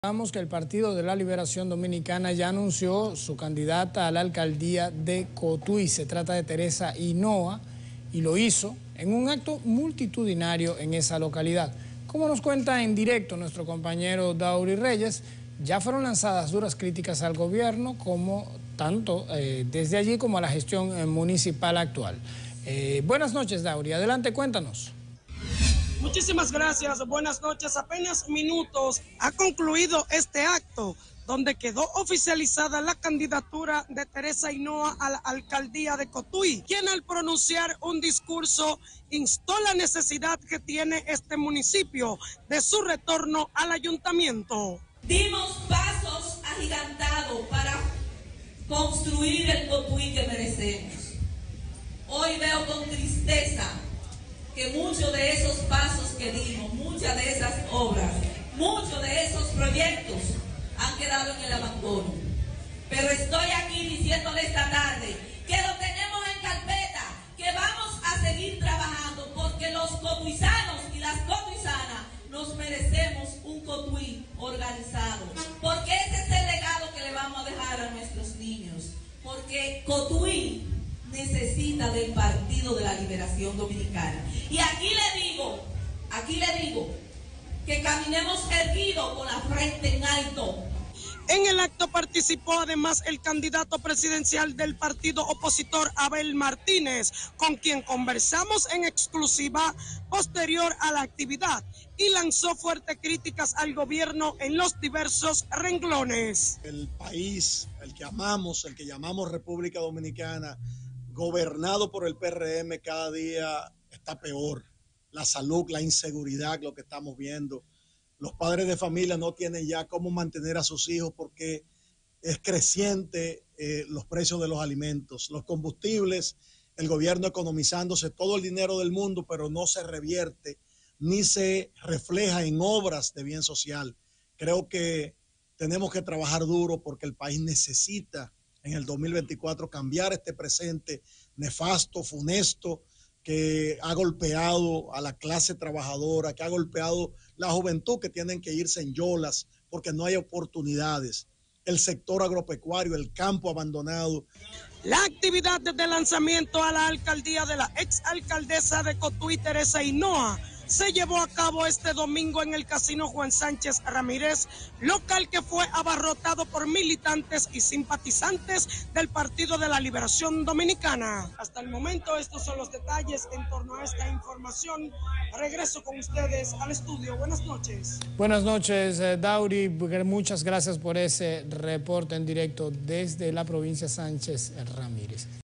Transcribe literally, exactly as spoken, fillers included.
Que el Partido de la Liberación Dominicana ya anunció su candidata a la alcaldía de Cotuí. Se trata de Teresa Hinoa y lo hizo en un acto multitudinario en esa localidad. Como nos cuenta en directo nuestro compañero Dauri Reyes, ya fueron lanzadas duras críticas al gobierno, como tanto eh, desde allí como a la gestión eh, municipal actual. Eh, buenas noches, Dauri. Adelante, cuéntanos. Muchísimas gracias, buenas noches. Apenas minutos ha concluido este acto donde quedó oficializada la candidatura de Teresa Hinoa a la alcaldía de Cotuí, quien al pronunciar un discurso instó la necesidad que tiene este municipio de su retorno al ayuntamiento. Dimos pasos agigantados para construir el Cotuí que merecemos. Hoy veo con tristeza que muchos de esos pasos que dimos, muchas de esas obras, muchos de esos proyectos han quedado en el abandono. Pero estoy aquí diciéndole esta tarde que lo tenemos en carpeta, que vamos a seguir trabajando porque los cotuizanos y las cotuizanas nos merecemos un Cotuí organizado, porque ese es el legado que le vamos a dejar a nuestros niños, porque Cotuí necesita del Partido de la Liberación Dominicana. Y aquí le digo, aquí le digo, que caminemos erguidos con la frente en alto. En el acto participó además el candidato presidencial del partido opositor Abel Martínez, con quien conversamos en exclusiva posterior a la actividad y lanzó fuertes críticas al gobierno en los diversos renglones. El país, el que amamos, el que llamamos República Dominicana, gobernado por el P R M, cada día está peor. La salud, la inseguridad, lo que estamos viendo. Los padres de familia no tienen ya cómo mantener a sus hijos porque es creciente eh, los precios de los alimentos, los combustibles, el gobierno economizándose todo el dinero del mundo, pero no se revierte ni se refleja en obras de bien social. Creo que tenemos que trabajar duro porque el país necesita en el dos mil veinticuatro cambiar este presente nefasto, funesto, que ha golpeado a la clase trabajadora, que ha golpeado la juventud, que tienen que irse en yolas porque no hay oportunidades. El sector agropecuario, el campo abandonado. La actividad de lanzamiento a la alcaldía de la exalcaldesa de Cotuí, Teresa Hinoa, se llevó a cabo este domingo en el Casino Juan Sánchez Ramírez, local que fue abarrotado por militantes y simpatizantes del Partido de la Liberación Dominicana. Hasta el momento estos son los detalles en torno a esta información. Regreso con ustedes al estudio. Buenas noches. Buenas noches, eh, Dauri. Muchas gracias por ese reporte en directo desde la provincia Sánchez Ramírez.